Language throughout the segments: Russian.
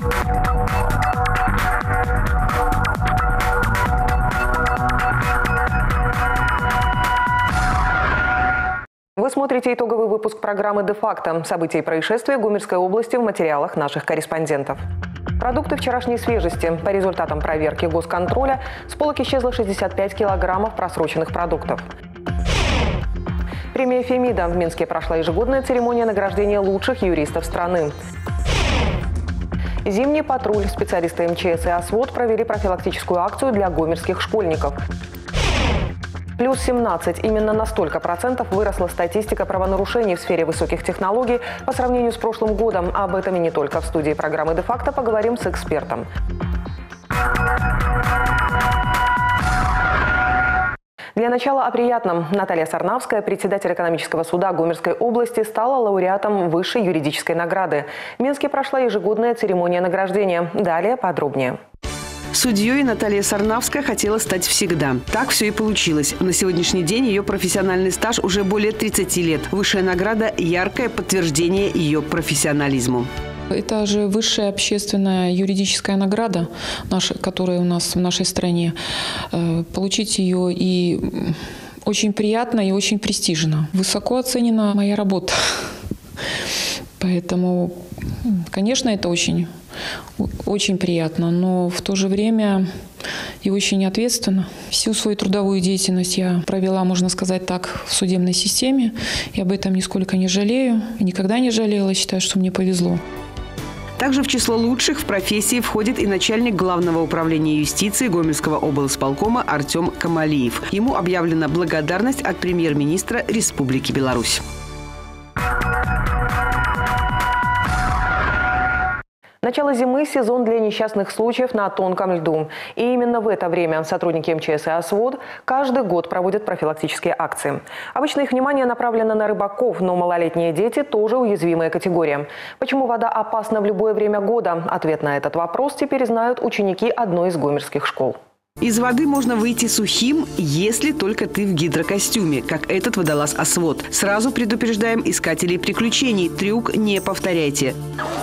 Вы смотрите итоговый выпуск программы «Де-факто». События и происшествия Гомельской области в материалах наших корреспондентов. Продукты вчерашней свежести. По результатам проверки госконтроля с полок исчезло 65 килограммов просроченных продуктов. Премия «Фемида». В Минске прошла ежегодная церемония награждения лучших юристов страны. Зимний патруль. Специалисты МЧС и ОСВОД провели профилактическую акцию для гомельских школьников. Плюс 17. Именно на столько процентов выросла статистика правонарушений в сфере высоких технологий по сравнению с прошлым годом. Об этом и не только. В студии программы «Де-факто» поговорим с экспертом. Для начала о приятном. Наталья Сарнавская, председатель экономического суда Гомельской области, стала лауреатом высшей юридической награды. В Минске прошла ежегодная церемония награждения. Далее подробнее. Судьей Наталья Сарнавская хотела стать всегда. Так все и получилось. На сегодняшний день ее профессиональный стаж уже более 30 лет. Высшая награда – яркое подтверждение ее профессионализму. Это же высшая общественная юридическая награда, которая у нас в нашей стране. Получить ее и очень приятно, и очень престижно. Высоко оценена моя работа. Поэтому, конечно, это очень приятно, но в то же время и очень ответственно. Всю свою трудовую деятельность я провела, можно сказать так, в судебной системе. Я об этом нисколько не жалею, никогда не жалела, считаю, что мне повезло. Также в число лучших в профессии входит и начальник Главного управления юстиции Гомельского облсполкома Артем Камалиев. Ему объявлена благодарность от премьер-министра Республики Беларусь. Начало зимы – сезон для несчастных случаев на тонком льду. И именно в это время сотрудники МЧС и ОСВОД каждый год проводят профилактические акции. Обычно их внимание направлено на рыбаков, но малолетние дети – тоже уязвимая категория. Почему вода опасна в любое время года? Ответ на этот вопрос теперь знают ученики одной из гомельских школ. Из воды можно выйти сухим, если только ты в гидрокостюме, как этот водолаз ОСВОД. Сразу предупреждаем искателей приключений. Трюк не повторяйте.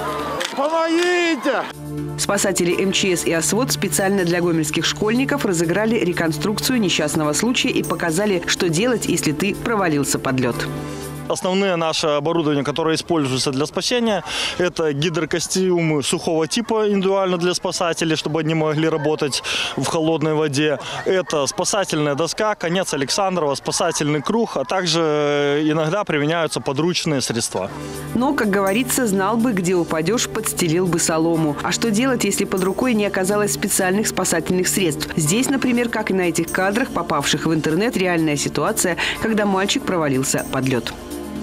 Помогите! Спасатели МЧС и ОСВОД специально для гомельских школьников разыграли реконструкцию несчастного случая и показали, что делать, если ты провалился под лед. Основное наше оборудование, которое используется для спасения, это гидрокостюмы сухого типа индивидуально для спасателей, чтобы они могли работать в холодной воде. Это спасательная доска, конец Александрова, спасательный круг, а также иногда применяются подручные средства. Но, как говорится, знал бы, где упадешь, подстелил бы солому. А что делать, если под рукой не оказалось специальных спасательных средств? Здесь, например, как и на этих кадрах, попавших в интернет, реальная ситуация, когда мальчик провалился под лед.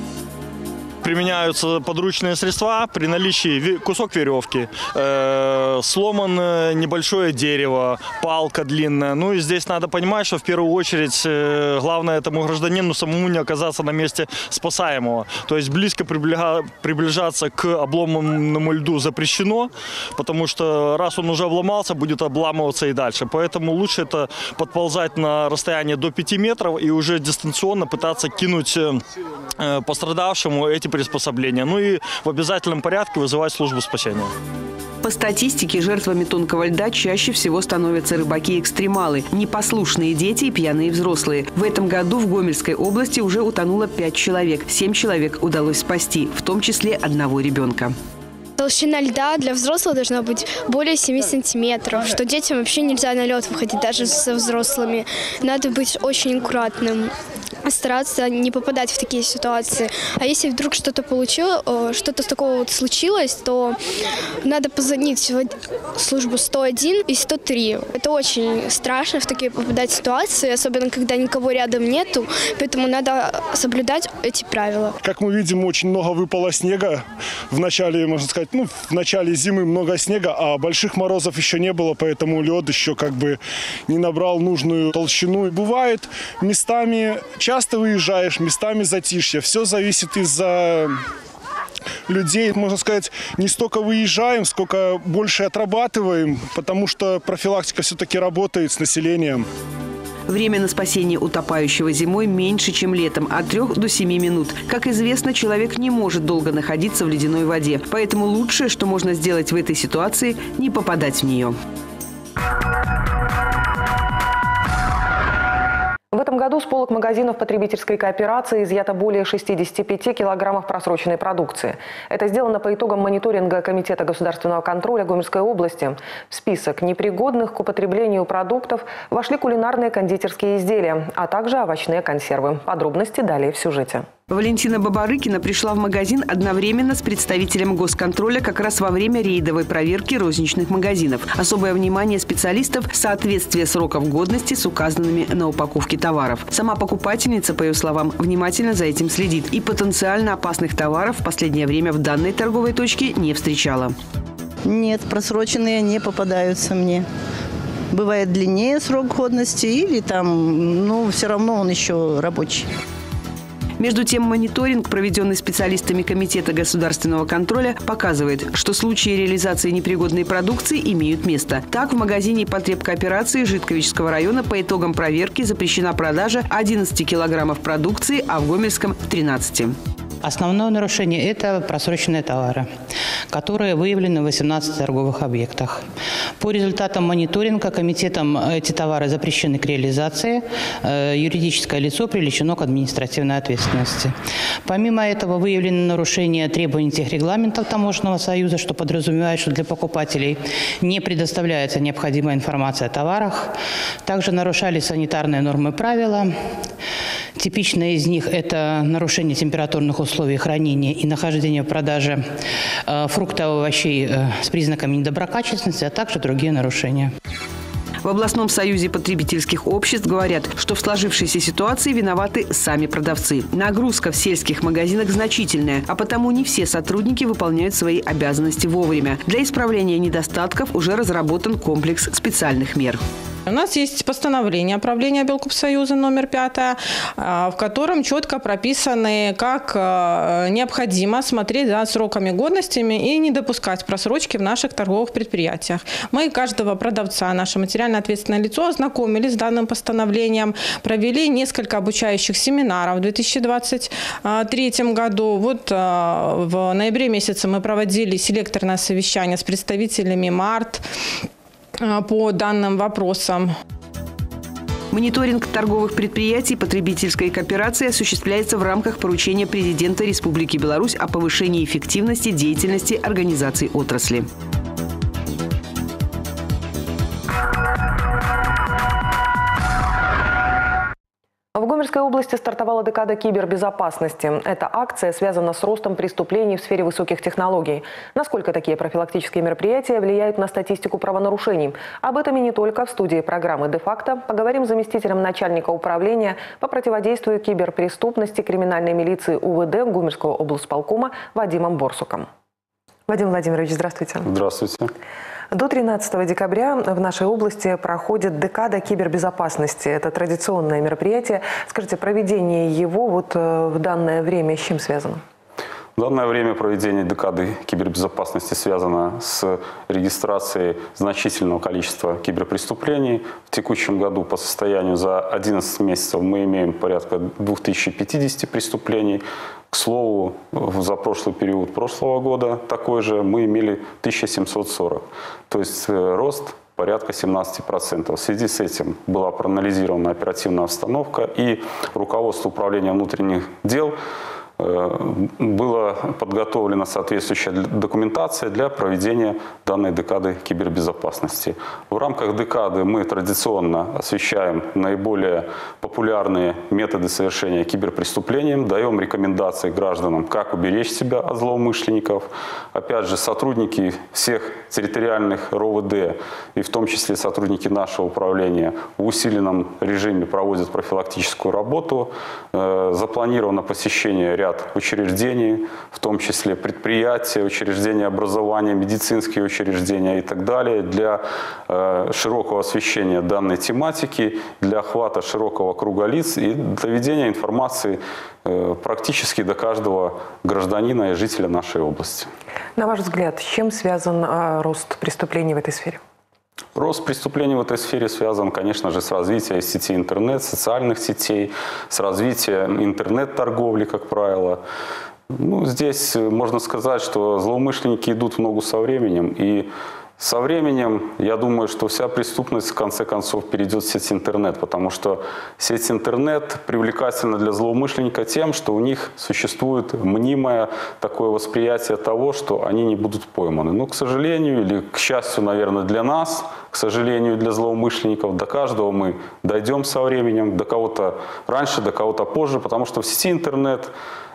Применяются подручные средства при наличии кусок веревки, сломанное небольшое дерево, палка длинная. Ну и здесь надо понимать, что в первую очередь главное этому гражданину самому не оказаться на месте спасаемого. То есть близко приближаться к обломанному льду запрещено, потому что раз он уже обломался, будет обламываться и дальше. Поэтому лучше это подползать на расстояние до 5 метров и уже дистанционно пытаться кинуть пострадавшему эти приспособления. Ну и в обязательном порядке вызывать службу спасения. По статистике, жертвами тонкого льда чаще всего становятся рыбаки-экстремалы, непослушные дети и пьяные взрослые. В этом году в Гомельской области уже утонуло 5 человек. 7 человек удалось спасти, в том числе одного ребенка. Толщина льда для взрослых должна быть более 7 сантиметров, что детям вообще нельзя на лед выходить, даже со взрослыми. Надо быть очень аккуратным, стараться не попадать в такие ситуации. А если вдруг что-то что-то такого вот случилось, то надо позвонить в службу 101 и 103. Это очень страшно в такие попадать ситуации, особенно когда никого рядом нету, поэтому надо соблюдать эти правила. Как мы видим, очень много выпало снега. В начале, можно сказать, в начале зимы много снега, а больших морозов еще не было, поэтому лед еще как бы не набрал нужную толщину. И бывает, местами часто выезжаешь, местами затишье. Все зависит из-за людей, можно сказать, не столько выезжаем, сколько больше отрабатываем, потому что профилактика все-таки работает с населением. Время на спасение утопающего зимой меньше, чем летом – от 3 до 7 минут. Как известно, человек не может долго находиться в ледяной воде. Поэтому лучшее, что можно сделать в этой ситуации – не попадать в нее. В этом году с полок магазинов потребительской кооперации изъято более 65 килограммов просроченной продукции. Это сделано по итогам мониторинга Комитета государственного контроля Гомельской области. В список непригодных к употреблению продуктов вошли кулинарные кондитерские изделия, а также овощные консервы. Подробности далее в сюжете. Валентина Бабарыкина пришла в магазин одновременно с представителем госконтроля как раз во время рейдовой проверки розничных магазинов. Особое внимание специалистов – соответствие сроков годности с указанными на упаковке товаров. Сама покупательница, по ее словам, внимательно за этим следит и потенциально опасных товаров в последнее время в данной торговой точке не встречала. Нет, просроченные не попадаются мне. Бывает длиннее срок годности или там, но все равно он еще рабочий. Между тем, мониторинг, проведенный специалистами Комитета государственного контроля, показывает, что случаи реализации непригодной продукции имеют место. Так, в магазине потребкооперации Житковичского района по итогам проверки запрещена продажа 11 килограммов продукции, а в Гомельском – 13. Основное нарушение – это просроченные товары, которые выявлены в 18 торговых объектах. По результатам мониторинга комитетом эти товары запрещены к реализации, юридическое лицо привлечено к административной ответственности. Помимо этого выявлены нарушения требований техрегламентов Таможенного союза, что подразумевает, что для покупателей не предоставляется необходимая информация о товарах. Также нарушались санитарные нормы и правила. Типичное из них – это нарушение температурных условий хранения и нахождения в продаже фруктов и овощей с признаками недоброкачественности, а также другие нарушения. В областном союзе потребительских обществ говорят, что в сложившейся ситуации виноваты сами продавцы. Нагрузка в сельских магазинах значительная, а потому не все сотрудники выполняют свои обязанности вовремя. Для исправления недостатков уже разработан комплекс специальных мер. У нас есть постановление правления Белкомсоюза номер 5, в котором четко прописаны, как необходимо смотреть за сроками годностями и не допускать просрочки в наших торговых предприятиях. Мы каждого продавца, наше материально ответственное лицо, ознакомились с данным постановлением, провели несколько обучающих семинаров в 2023 году. Вот в ноябре месяце мы проводили селекторное совещание с представителями МАРТ по данным вопросам. Мониторинг торговых предприятий потребительской кооперации осуществляется в рамках поручения президента Республики Беларусь о повышении эффективности деятельности организаций отрасли. В Гомельской области стартовала декада кибербезопасности. Эта акция связана с ростом преступлений в сфере высоких технологий. Насколько такие профилактические мероприятия влияют на статистику правонарушений? Об этом и не только в студии программы «Де-факто» поговорим с заместителем начальника управления по противодействию киберпреступности криминальной милиции УВД Гомельского облсполкома Вадимом Борсуком. Вадим Владимирович, здравствуйте. Здравствуйте. До 13 декабря в нашей области проходит декада кибербезопасности. Это традиционное мероприятие. Скажите, проведение его в данное время с чем связано? В данное время проведение декады кибербезопасности связано с регистрацией значительного количества киберпреступлений. В текущем году по состоянию за 11 месяцев мы имеем порядка 2050 преступлений. К слову, за прошлый период прошлого года такой же мы имели 1740. То есть рост порядка 17%. В связи с этим была проанализирована оперативная обстановка, и руководство управления внутренних дел была подготовлена соответствующая документация для проведения данной декады кибербезопасности. В рамках декады мы традиционно освещаем наиболее популярные методы совершения киберпреступлений, даем рекомендации гражданам, как уберечь себя от злоумышленников. Опять же, сотрудники всех территориальных РОВД, и в том числе сотрудники нашего управления, в усиленном режиме проводят профилактическую работу. Запланировано посещение ряда учреждений, в том числе предприятия, учреждения образования, медицинские учреждения и так далее, для широкого освещения данной тематики, для охвата широкого круга лиц и доведения информации практически до каждого гражданина и жителя нашей области. На ваш взгляд, с чем связан рост преступлений в этой сфере? Рост преступлений в этой сфере связан, конечно же, с развитием сетей интернет, социальных сетей, с развитием интернет-торговли, как правило. Ну, здесь можно сказать, что злоумышленники идут в ногу со временем, и со временем, я думаю, что вся преступность в конце концов перейдет в сеть интернет, потому что сеть интернет привлекательна для злоумышленника тем, что у них существует мнимое такое восприятие того, что они не будут пойманы. Но, к сожалению, или к счастью, наверное, для нас, к сожалению, для злоумышленников, до каждого мы дойдем со временем, до кого-то раньше, до кого-то позже, потому что в сети интернет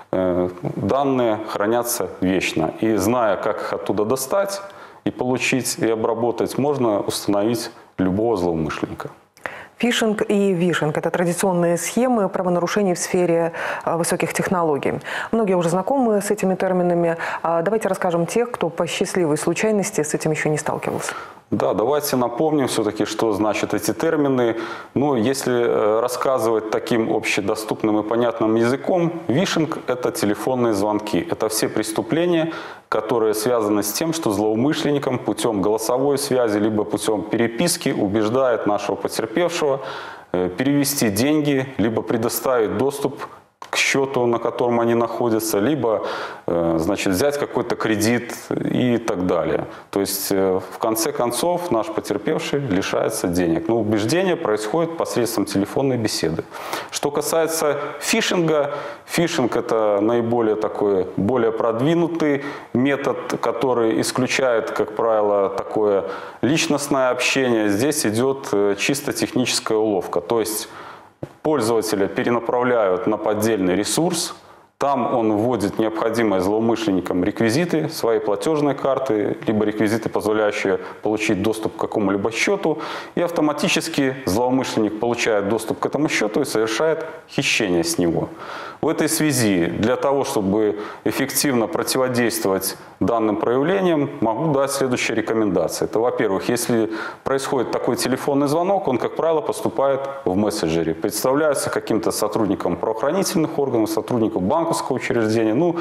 данные хранятся вечно. И зная, как их оттуда достать, и получить, и обработать, можно установить любого злоумышленника. Фишинг и вишинг – это традиционные схемы правонарушений в сфере высоких технологий. Многие уже знакомы с этими терминами. Давайте расскажем тех, кто по счастливой случайности с этим еще не сталкивался. Да, давайте напомним все-таки, что значат эти термины. Ну, если рассказывать таким общедоступным и понятным языком, вишинг – это телефонные звонки. Это все преступления, которые связаны с тем, что злоумышленником путем голосовой связи либо путем переписки убеждает нашего потерпевшего перевести деньги, либо предоставить доступ к счету, на котором они находятся, либо значит, взять какой-то кредит и так далее. То есть, в конце концов, наш потерпевший лишается денег. Но убеждение происходит посредством телефонной беседы. Что касается фишинга, фишинг – это наиболее такой, более продвинутый метод, который исключает, как правило, такое личностное общение. Здесь идет чисто техническая уловка. То есть, пользователя перенаправляют на поддельный ресурс, там он вводит необходимые злоумышленникам реквизиты своей платежной карты, либо реквизиты, позволяющие получить доступ к какому-либо счету, и автоматически злоумышленник получает доступ к этому счету и совершает хищение с него. В этой связи, для того, чтобы эффективно противодействовать данным проявлениям, могу дать следующие рекомендации. Это, во-первых, если происходит такой телефонный звонок, он, как правило, поступает в мессенджере, представляется каким-то сотрудником правоохранительных органов, сотрудником банковского учреждения. Ну,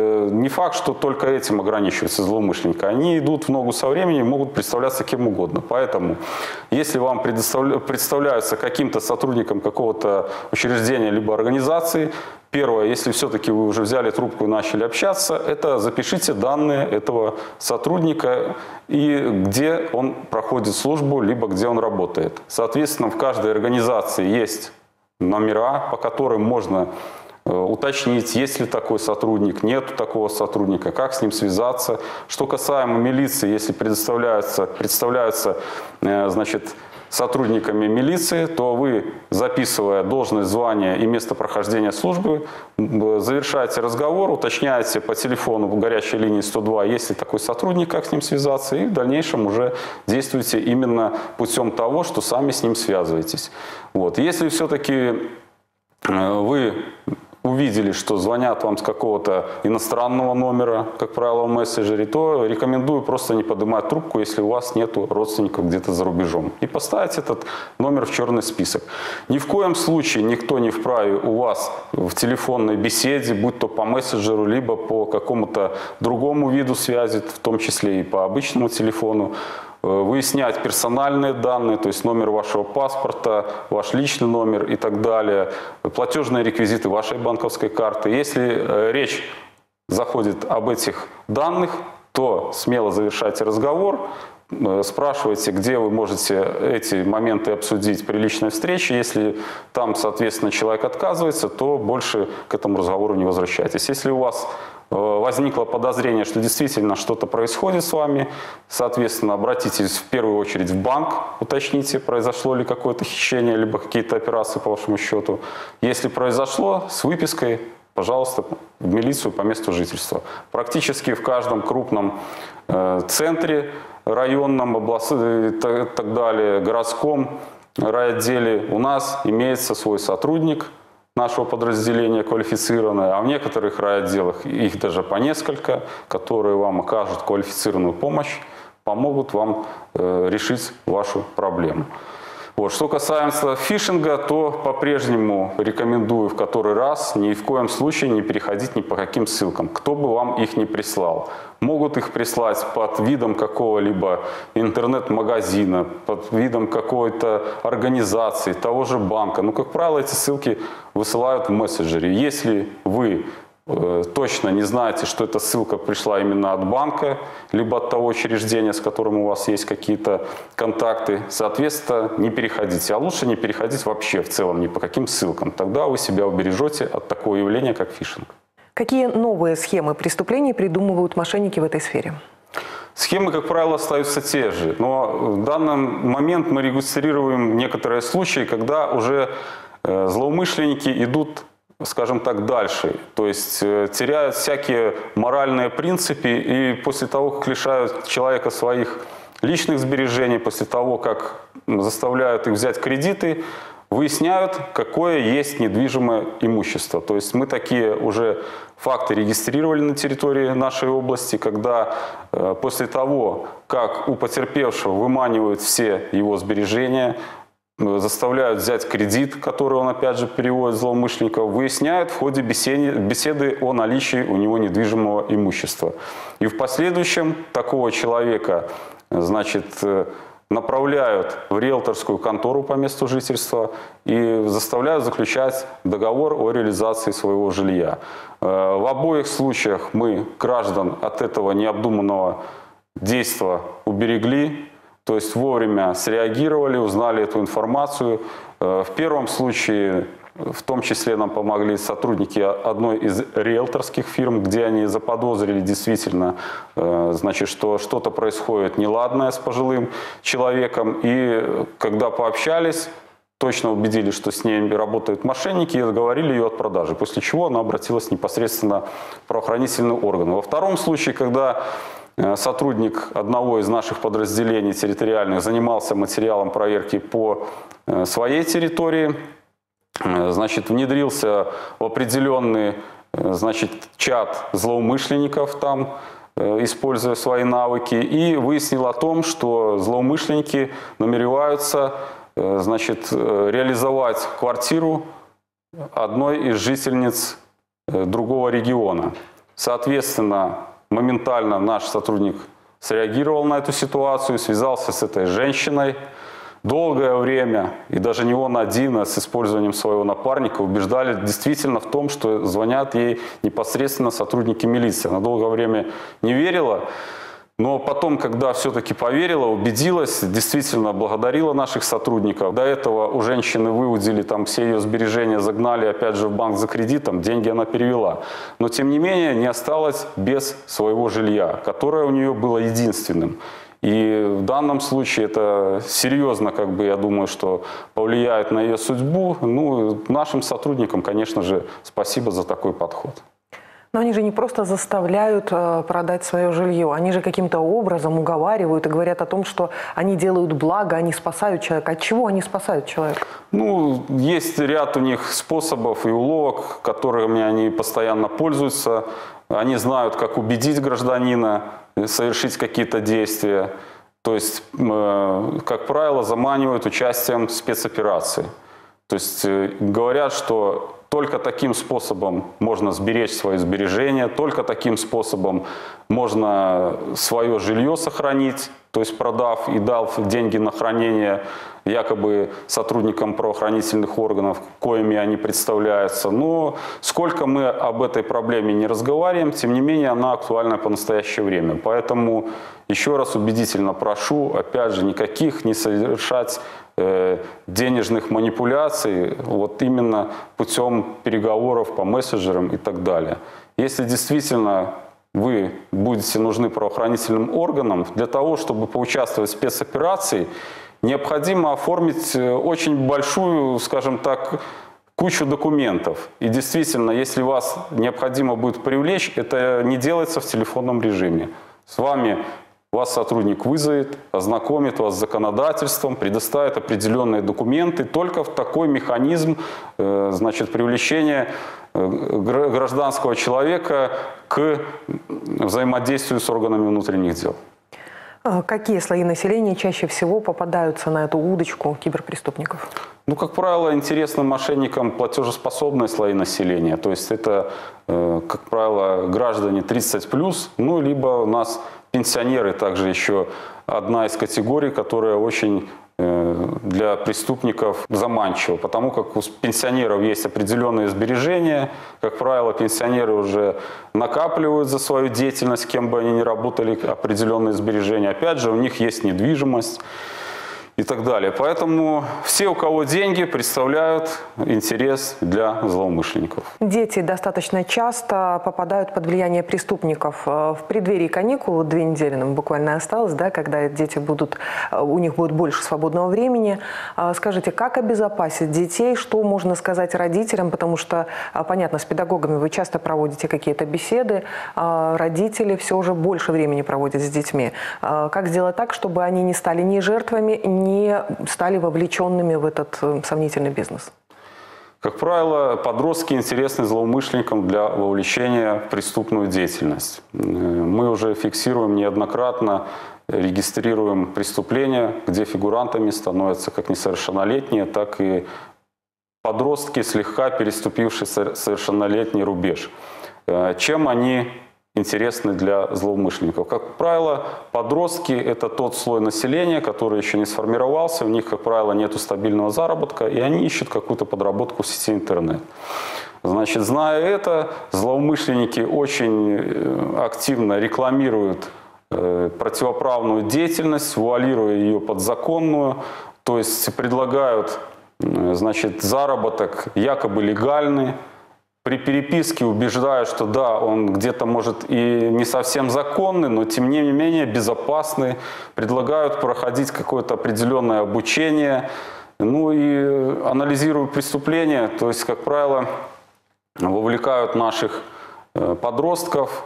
не факт, что только этим ограничиваются злоумышленники. Они идут в ногу со временем и могут представляться кем угодно. Поэтому, если вам представляются каким-то сотрудником какого-то учреждения либо организации, первое, если все-таки вы уже взяли трубку и начали общаться, это запишите данные этого сотрудника и где он проходит службу, либо где он работает. Соответственно, в каждой организации есть номера, по которым можно уточнить, есть ли такой сотрудник, нет такого сотрудника, как с ним связаться. Что касаемо милиции, если представляются значит, сотрудниками милиции, то вы, записывая должность, звание и место прохождения службы, завершаете разговор, уточняете по телефону в горячей линии 102, есть ли такой сотрудник, как с ним связаться, и в дальнейшем уже действуете именно путем того, что сами с ним связываетесь. Вот. Если все-таки вы увидели, что звонят вам с какого-то иностранного номера, как правило, в мессенджере, то рекомендую просто не поднимать трубку, если у вас нет родственников где-то за рубежом. И поставить этот номер в черный список. Ни в коем случае никто не вправе у вас в телефонной беседе, будь то по мессенджеру, либо по какому-то другому виду связи, в том числе и по обычному телефону, выяснять персональные данные, то есть номер вашего паспорта, ваш личный номер и так далее, платежные реквизиты вашей банковской карты. Если речь заходит об этих данных, то смело завершайте разговор, спрашивайте, где вы можете эти моменты обсудить при личной встрече. Если там, соответственно, человек отказывается, то больше к этому разговору не возвращайтесь. Если у вас возникло подозрение, что действительно что-то происходит с вами, соответственно, обратитесь в первую очередь в банк, уточните, произошло ли какое-то хищение, либо какие-то операции по вашему счету. Если произошло, с выпиской, пожалуйста, в милицию по месту жительства. Практически в каждом крупном центре, районном, областном и так далее, городском райотделе у нас имеется свой сотрудник нашего подразделения квалифицированное, а в некоторых райотделах их даже по несколько, которые вам окажут квалифицированную помощь, помогут вам решить вашу проблему. Вот. Что касается фишинга, то по-прежнему рекомендую в который раз ни в коем случае не переходить ни по каким ссылкам, кто бы вам их не прислал. Могут их прислать под видом какого-либо интернет-магазина, под видом какой-то организации, того же банка. Но, как правило, эти ссылки высылают в мессенджере. Если вы точно не знаете, что эта ссылка пришла именно от банка, либо от того учреждения, с которым у вас есть какие-то контакты, соответственно, не переходите. А лучше не переходить вообще в целом ни по каким ссылкам. Тогда вы себя убережете от такого явления, как фишинг. Какие новые схемы преступлений придумывают мошенники в этой сфере? Схемы, как правило, остаются те же. Но в данный момент мы регистрируем некоторые случаи, когда уже злоумышленники идут, скажем так, дальше. То есть теряют всякие моральные принципы и после того, как лишают человека своих личных сбережений, после того, как заставляют их взять кредиты, выясняют, какое есть недвижимое имущество. То есть мы такие уже факты регистрировали на территории нашей области, когда после того, как у потерпевшего выманивают все его сбережения, заставляют взять кредит, который он опять же переводит злоумышленников, выясняют в ходе беседы о наличии у него недвижимого имущества. И в последующем такого человека, значит, направляют в риэлторскую контору по месту жительства и заставляют заключать договор о реализации своего жилья. В обоих случаях мы граждан от этого необдуманного действия уберегли. То есть вовремя среагировали, узнали эту информацию. В первом случае, в том числе, нам помогли сотрудники одной из риэлторских фирм, где они заподозрили действительно, значит, что что-то происходит неладное с пожилым человеком. И когда пообщались, точно убедились, что с ней работают мошенники, и отговорили ее от продажи. После чего она обратилась непосредственно в правоохранительные органы. Во втором случае, когда сотрудник одного из наших подразделений территориальных занимался материалом проверки по своей территории, значит, внедрился в определенный, значит, чат злоумышленников там, используя свои навыки, и выяснил о том, что злоумышленники намереваются, значит, реализовать квартиру одной из жительниц другого региона. Соответственно, моментально наш сотрудник среагировал на эту ситуацию, связался с этой женщиной. Долгое время, и даже не он один, а с использованием своего напарника, убеждали действительно в том, что звонят ей непосредственно сотрудники милиции. Она долгое время не верила, но потом, когда все-таки поверила, убедилась, действительно благодарила наших сотрудников. До этого у женщины выудили там все ее сбережения, загнали опять же в банк за кредитом, деньги она перевела. Но тем не менее не осталась без своего жилья, которое у нее было единственным. И в данном случае это серьезно, как бы, я думаю, что повлияет на ее судьбу. Ну, нашим сотрудникам, конечно же, спасибо за такой подход. Но они же не просто заставляют продать свое жилье, они же каким-то образом уговаривают и говорят о том, что они делают благо, они спасают человека. От чего они спасают человека? Ну, есть ряд у них способов и уловок, которыми они постоянно пользуются. Они знают, как убедить гражданина совершить какие-то действия. То есть, как правило, заманивают участием в спецоперации. То есть говорят, что только таким способом можно сберечь свои сбережения, только таким способом можно свое жилье сохранить, то есть продав и дав деньги на хранение якобы сотрудникам правоохранительных органов, коими они представляются. Но сколько мы об этой проблеме не разговариваем, тем не менее она актуальна по настоящее время. Поэтому еще раз убедительно прошу, опять же, никаких не совершать денежных манипуляций вот именно путем переговоров по мессенджерам и так далее. Если действительно вы будете нужны правоохранительным органам, для того, чтобы поучаствовать в спецоперации, необходимо оформить очень большую, скажем так, кучу документов. И действительно, если вас необходимо будет привлечь, это не делается в телефонном режиме. Вас сотрудник вызовет, ознакомит вас с законодательством, предоставит определенные документы. Только в такой механизм, значит, привлечения гражданского человека к взаимодействию с органами внутренних дел. Какие слои населения чаще всего попадаются на эту удочку киберпреступников? Ну, как правило, интересным мошенникам платежеспособные слои населения. То есть это, как правило, граждане 30+, ну, либо у нас пенсионеры, также еще одна из категорий, которая очень для преступников заманчива, потому как у пенсионеров есть определенные сбережения. Как правило, пенсионеры уже накапливают за свою деятельность, кем бы они ни работали, определенные сбережения. Опять же, у них есть недвижимость и так далее. Поэтому все, у кого деньги, представляют интерес для злоумышленников. Дети достаточно часто попадают под влияние преступников. В преддверии каникул, 2 недели нам буквально осталось, да, когда дети у них будет больше свободного времени. Скажите, как обезопасить детей, что можно сказать родителям, потому что, понятно, с педагогами вы часто проводите какие-то беседы, родители все же больше времени проводят с детьми. Как сделать так, чтобы они не стали ни жертвами, не стали вовлеченными в этот сомнительный бизнес? Как правило, подростки интересны злоумышленникам для вовлечения в преступную деятельность. Мы уже фиксируем неоднократно, регистрируем преступления, где фигурантами становятся как несовершеннолетние, так и подростки, слегка переступившие совершеннолетний рубеж. Чем они интересны для злоумышленников? Как правило, подростки – это тот слой населения, который еще не сформировался, у них, как правило, нет стабильного заработка, и они ищут какую-то подработку в сети интернет. Значит, зная это, злоумышленники очень активно рекламируют противоправную деятельность, вуалируя ее под законную, то есть предлагают, значит, заработок якобы легальный. При переписке убеждают, что да, он где-то может и не совсем законный, но тем не менее безопасный. Предлагают проходить какое-то определенное обучение. Ну и анализируя преступления, то есть, как правило, вовлекают наших подростков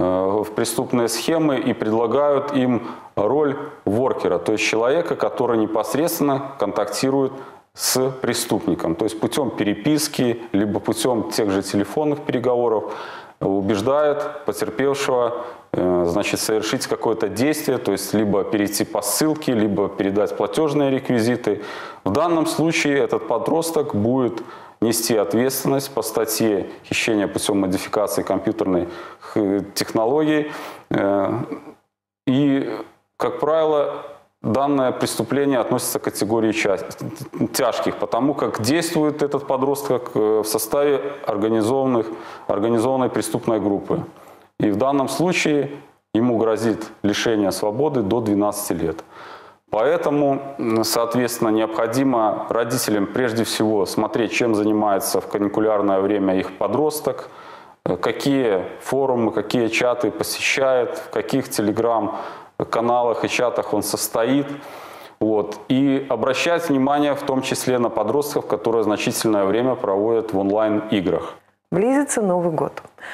в преступные схемы и предлагают им роль воркера, то есть человека, который непосредственно контактирует с преступником, то есть путем переписки, либо путем тех же телефонных переговоров убеждает потерпевшего, значит, совершить какое-то действие, то есть либо перейти по ссылке, либо передать платежные реквизиты. В данном случае этот подросток будет нести ответственность по статье «Хищение путем модификации компьютерной технологии». И, как правило, данное преступление относится к категории тяжких, потому как действует этот подросток в составе организованной преступной группы. И в данном случае ему грозит лишение свободы до 12 лет. Поэтому, соответственно, необходимо родителям прежде всего смотреть, чем занимается в каникулярное время их подросток, какие форумы, какие чаты посещает, в каких телеграм-каналах и чатах он состоит. Вот. И обращать внимание в том числе на подростков, которые значительное время проводят в онлайн-играх. Близится Новый год.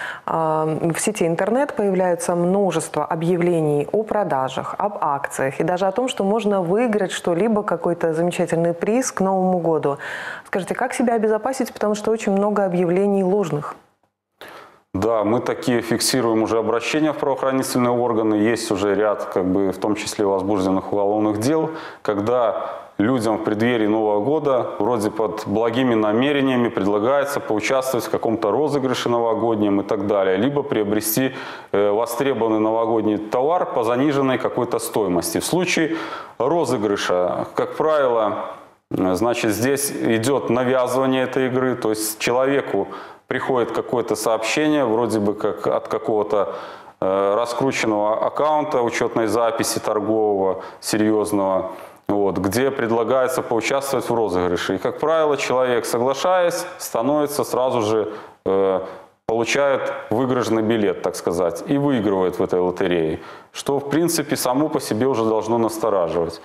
В сети интернет появляется множество объявлений о продажах, об акциях и даже о том, что можно выиграть что-либо, какой-то замечательный приз к Новому году. Скажите, как себя обезопасить, потому что очень много объявлений ложных? Да, мы такие фиксируем уже обращения в правоохранительные органы. Есть уже ряд, в том числе возбужденных уголовных дел, когда людям в преддверии Нового года, вроде под благими намерениями, предлагается поучаствовать в каком-то розыгрыше новогоднем и так далее, либо приобрести востребованный новогодний товар по заниженной какой-то стоимости. В случае розыгрыша, как правило, значит, здесь идет навязывание этой игры, то есть человеку приходит какое-то сообщение, вроде бы как от какого-то раскрученного аккаунта учетной записи торгового, серьезного, вот, где предлагается поучаствовать в розыгрыше. И, как правило, человек, соглашаясь, становится сразу же, получает выигрышный билет, так сказать, и выигрывает в этой лотерее, что, в принципе, само по себе уже должно настораживать.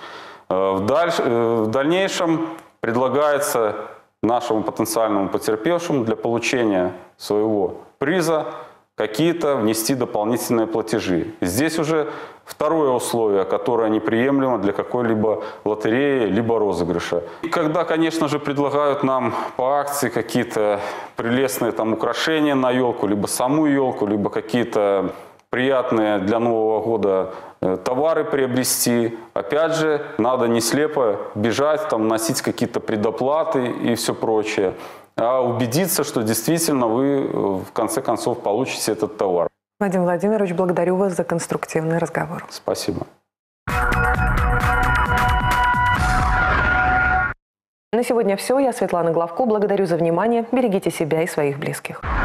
В дальнейшем предлагается нашему потенциальному потерпевшему для получения своего приза какие-то внести дополнительные платежи. Здесь уже второе условие, которое неприемлемо для какой-либо лотереи либо розыгрыша. И когда, конечно же, предлагают нам по акции какие-то прелестные там украшения на елку, либо саму елку, либо какие-то приятные для Нового года товары приобрести. Опять же, надо не слепо бежать, там, носить какие-то предоплаты и все прочее, а убедиться, что действительно вы в конце концов получите этот товар. Вадим Владимирович, благодарю вас за конструктивный разговор. Спасибо. На сегодня все. Я Светлана Главко. Благодарю за внимание. Берегите себя и своих близких.